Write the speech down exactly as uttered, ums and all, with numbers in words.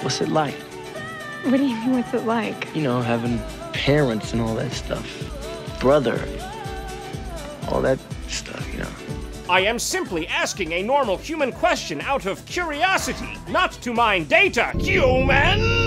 What's it like? What do you mean, what's it like? You know, having parents and all that stuff. Brother. All that stuff, you know. I am simply asking a normal human question out of curiosity, not to mine data, human!